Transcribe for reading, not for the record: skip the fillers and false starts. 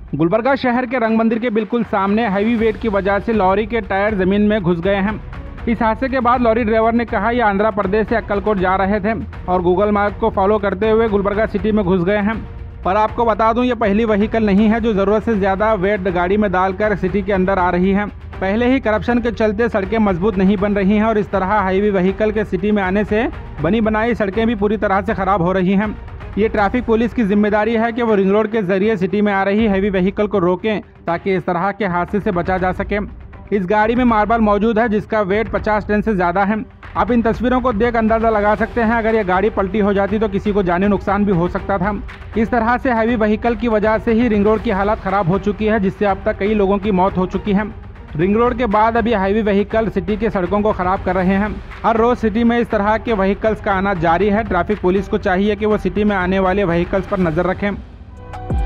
गुलबर्गा शहर के रंग मंदिर के बिल्कुल सामने हैवी वेट की वजह से लॉरी के टायर जमीन में घुस गए हैं। इस हादसे के बाद लॉरी ड्राइवर ने कहा ये आंध्र प्रदेश से अक्कलकोट जा रहे थे और गूगल मैप को फॉलो करते हुए गुलबर्गा सिटी में घुस गए हैं। पर आपको बता दूं, ये पहली व्हीकल नहीं है जो ज़रूरत से ज़्यादा वेट गाड़ी में डालकर सिटी के अंदर आ रही है। पहले ही करप्शन के चलते सड़कें मजबूत नहीं बन रही हैं और इस तरह हैवी व्हीकल के सिटी में आने से बनी बनाई सड़कें भी पूरी तरह से ख़राब हो रही हैं। ये ट्रैफिक पुलिस की जिम्मेदारी है कि वो रिंग रोड के जरिए सिटी में आ रही हैवी व्हीकल को रोकें ताकि इस तरह के हादसे से बचा जा सके। इस गाड़ी में मार्बल मौजूद है जिसका वेट 50 टन से ज़्यादा है। आप इन तस्वीरों को देख अंदाज़ा लगा सकते हैं, अगर ये गाड़ी पलटी हो जाती तो किसी को जानी नुकसान भी हो सकता था। इस तरह से हैवी व्हीकल की वजह से ही रिंग रोड की हालत ख़राब हो चुकी है, जिससे अब तक कई लोगों की मौत हो चुकी है। रिंग रोड के बाद अभी हैवी व्हीकल सिटी के सड़कों को ख़राब कर रहे हैं। हर रोज़ सिटी में इस तरह के व्हीकल्स का आना जारी है। ट्रैफिक पुलिस को चाहिए कि वो सिटी में आने वाले व्हीकल्स पर नज़र रखें।